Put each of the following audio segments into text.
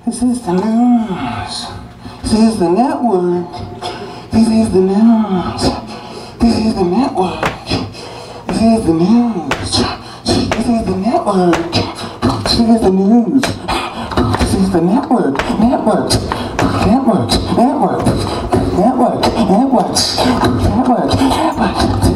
This is the news. This is the network. This is the news. This is the network. This is the news. This is the network. This is the news. This is the network. Networks. Networks. Networks. Networks. Networks. Networks. Networks.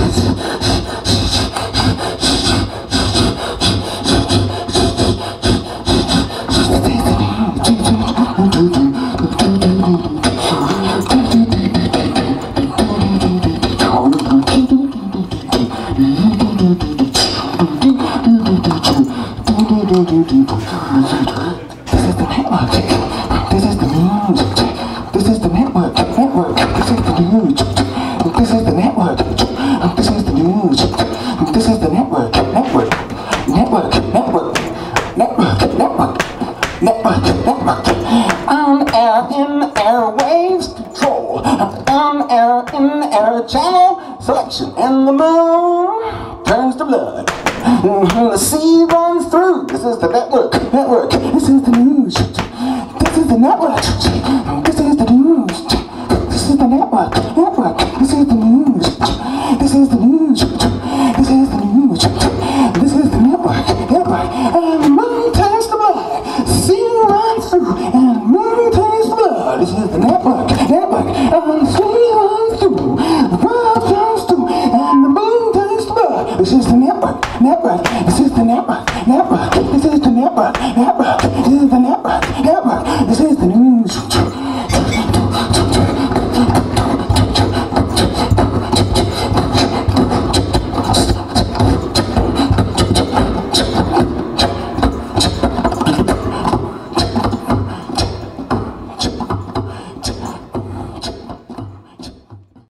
And the moon turns to blood. The sea runs through. This is the network. Network. This is the news. This is the network. This is the news. This is the network. Network. This is the news. This is the news. This is the news. This is the network. Network. And the moon turns to blood. The sea runs through. And the moon turns to blood. This is the network. Network. And the sea runs through. The world turns through. And the moon turns to blood. This is the network. Network. This is the network. Network. This is the network. Network. This is the